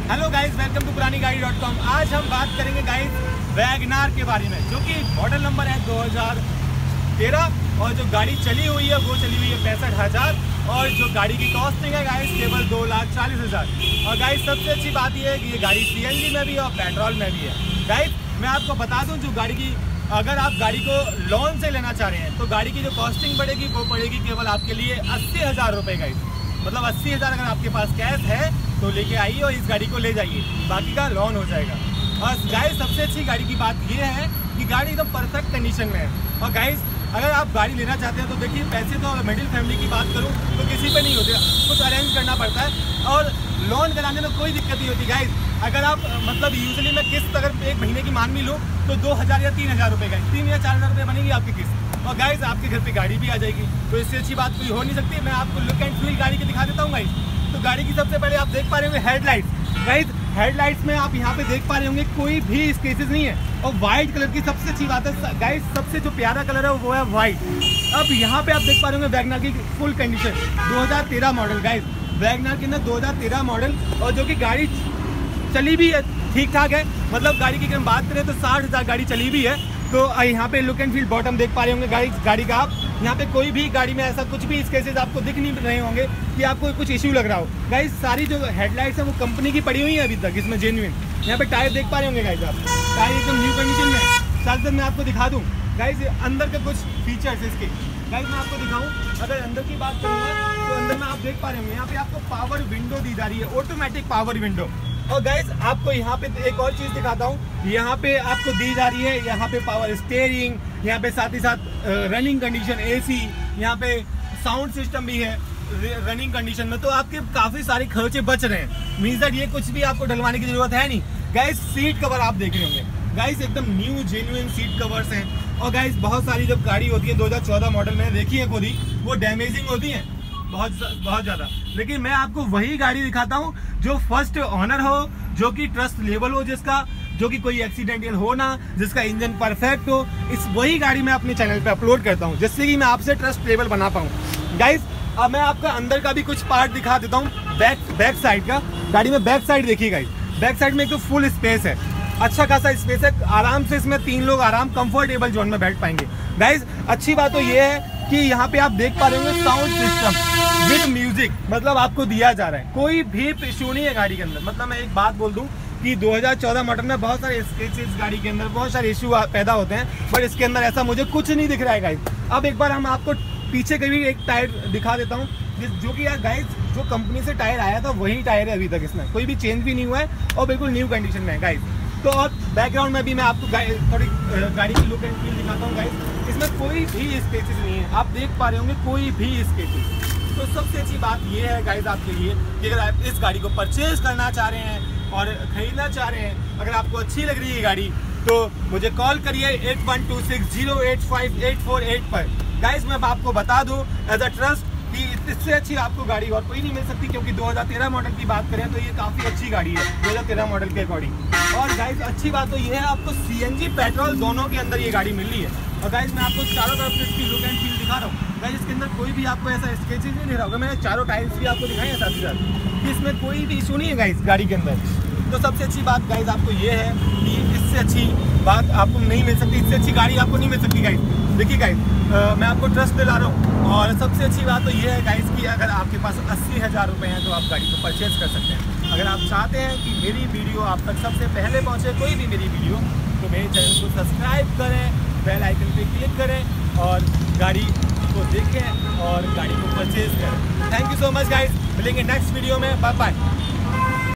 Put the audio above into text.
Hello guys, welcome to पुरानीगाड़ी.com। आज हम बात करेंगे गाइस वैगनार के बारे में, जो कि मॉडल नंबर है 2013 और जो गाड़ी चली हुई है वो चली हुई है 65,000 और जो गाड़ी की कॉस्टिंग है गाइस केवल 2,40,000। और गाइस सबसे अच्छी बात यह है कि ये गाड़ी CNG में भी और पेट्रोल में भी है। गाइस मैं आपको बता दूं, जो गाड़ी की अगर आप गाड़ी को लोन से लेना चाह रहे हैं तो गाड़ी की जो कॉस्टिंग पड़ेगी वो पड़ेगी केवल आपके लिए 80,000 रुपये। गाइस मतलब 80,000 अगर आपके पास कैश है तो लेके आइए और इस गाड़ी को ले जाइए, बाकी का लोन हो जाएगा। और गाइस सबसे अच्छी गाड़ी की बात यह है कि गाड़ी एकदम परफेक्ट कंडीशन में है। और गाइस अगर आप गाड़ी लेना चाहते हैं तो देखिए, पैसे तो मिडिल फैमिली की बात करूं तो किसी पे नहीं होते, कुछ अरेंज करना पड़ता है और लोन कराने में कोई दिक्कत नहीं होती। गाइस अगर आप मतलब यूजुअली मैं किस्त अगर एक महीने की मान भी लूँ तो 2,000 या 3,000 रुपये का 3 या 4,000 रुपये बनेगी आपकी किस्त। और गाइस आपके घर पे गाड़ी भी आ जाएगी, तो इससे अच्छी बात कोई हो नहीं सकती। मैं आपको लुक एंड फील गाड़ी की दिखा देता हूँ गाइस। तो गाड़ी की सबसे पहले आप देख पा रहे होंगे हेडलाइट्स। गाइस हेडलाइट्स में आप यहाँ पे देख पा रहे होंगे कोई भी स्केचेस नहीं है और वाइट कलर की सबसे अच्छी बात है गाइस, सबसे जो प्यारा कलर है वो है वाइट। अब यहाँ पे आप देख पा रहे होंगे वैगनार की full condition 2013 model. Guys Wagon R के अंदर 2013 मॉडल और जो कि गाड़ी चली भी है ठीक ठाक है। मतलब गाड़ी की अगर हम बात करें तो 60,000 गाड़ी चली भी है। तो यहाँ पे लुक एंड फील बॉटम देख पा रहे होंगे गाड़ी का आप। यहाँ पे कोई भी गाड़ी में ऐसा कुछ भी स्केचेस आपको दिख नहीं रहे होंगे कि आपको कुछ इश्यू लग रहा हो। गाइस सारी जो हेडलाइट्स है वो कंपनी की पड़ी हुई है अभी तक, इसमें जेन्युइन। यहाँ पे टायर देख पा रहे होंगे गाइस आप, टायर एकदम न्यू कंडीशन में है। साथ मैं आपको दिखा दूँ गाइस अंदर के कुछ फीचर्स इसके। गाइस मैं आपको दिखाऊँ, अगर अंदर की बात करूँगा तो अंदर में आप देख पा रहे होंगे यहाँ पे आपको पावर विंडो दी जा रही है, ऑटोमेटिक पावर विंडो। और गाइस आपको यहाँ पे एक और चीज़ दिखाता हूँ, यहाँ पे आपको दी जा रही है यहाँ पे पावर स्टीयरिंग, यहाँ पे साथ ही साथ रनिंग कंडीशन AC, यहाँ पे साउंड सिस्टम भी है रनिंग कंडीशन में। तो आपके काफ़ी सारे खर्चे बच रहे हैं। मीन्स दैट ये कुछ भी आपको डलवाने की जरूरत है नहीं। गाइस सीट कवर आप देख रहे होंगे, गाइस एकदम न्यू जेन्युइन सीट कवर्स हैं। और गाइस बहुत सारी जब गाड़ी होती है 2014 मॉडल में देखी है खुद ही, वो डैमेजिंग होती है बहुत ज़्यादा। लेकिन मैं आपको वही गाड़ी दिखाता हूँ जो फर्स्ट ऑनर हो, जो कि ट्रस्ट लेवल हो जिसका, जो कि कोई एक्सीडेंटल हो ना, जिसका इंजन परफेक्ट हो। इस वही गाड़ी मैं अपने चैनल पे अपलोड करता हूँ जिससे कि मैं आपसे ट्रस्ट लेवल बना पाऊँ। गाइस अब मैं आपका अंदर का भी कुछ पार्ट दिखा देता हूँ, बैक साइड का। गाड़ी में बैक साइड देखिए गाइस, बैक साइड में एक तो फुल स्पेस है, अच्छा खासा स्पेस है, आराम से इसमें 3 लोग आराम कंफर्टेबल जोन में बैठ पाएंगे। गाइस अच्छी बात तो ये है कि यहाँ पे आप देख पा रहे होंगे साउंड सिस्टम विद म्यूजिक, मतलब आपको दिया जा रहा है, कोई भी इशू नहीं है गाड़ी के अंदर। मतलब मैं एक बात बोल दूं कि 2014 मॉडल में बहुत सारे स्केचेस गाड़ी के अंदर बहुत सारे इशू पैदा होते हैं, बट इसके अंदर ऐसा मुझे कुछ नहीं दिख रहा है गाइस। अब एक बार हम आपको पीछे का भी एक टायर दिखा देता हूँ, जो कि यार गाइस जो कंपनी से टायर आया था वही टायर है अभी तक, इसमें कोई भी चेंज भी नहीं हुआ है और बिल्कुल न्यू कंडीशन में है गाइस। तो और बैकग्राउंड में भी मैं आपको थोड़ी गाड़ी की लुक एंड फील दिखाता हूँ गाइस। इसमें कोई भी स्केचेस नहीं है, आप देख पा रहे होंगे कोई भी स्केचेस। तो सबसे अच्छी बात ये है गाइस आपके लिए कि अगर आप इस गाड़ी को परचेज करना चाह रहे हैं और ख़रीदना चाह रहे हैं, अगर आपको अच्छी लग रही है गाड़ी तो मुझे कॉल करिए 8126085848 पर। गाइस मैं आपको बता दूँ एज अ ट्रस्ट कि इससे अच्छी आपको गाड़ी और कोई नहीं मिल सकती, क्योंकि 2013 मॉडल की बात करें तो ये काफ़ी अच्छी गाड़ी है 2013 मॉडल के अकॉर्डिंग। और गाइस अच्छी बात तो ये है आपको CNG पेट्रोल दोनों के अंदर ये गाड़ी मिल रही है। और गाइस मैं आपको चारों तरफ से इसकी लुक एंड फील दिखा रहा हूँ। गाइस इसके अंदर कोई भी आपको ऐसा स्केचेस नहीं दिख रहा होगा, मैंने चारों टायर्स भी आपको दिखाए हैं साथ ही साथ कि इसमें कोई भी इशू नहीं है गाइस गाड़ी के अंदर। तो सबसे अच्छी बात गाइस आपको ये है कि इससे अच्छी बात आपको नहीं मिल सकती, इससे अच्छी गाड़ी आपको नहीं मिल सकती गाइस। देखिए गाइस मैं आपको ट्रस्ट दिला रहा हूँ। और सबसे अच्छी बात तो ये है गाइस कि अगर आपके पास 80,000 रुपये हैं तो आप गाड़ी को परचेज कर सकते हैं। अगर आप चाहते हैं कि मेरी वीडियो आप तक सबसे पहले पहुँचे, कोई भी मेरी वीडियो, तो मेरे चैनल को सब्सक्राइब करें, बेल आइकन पे क्लिक करें और गाड़ी को देखें और गाड़ी को परचेज करें। Thank you so much guys, मिलेंगे नेक्स्ट वीडियो में, बाय बाय।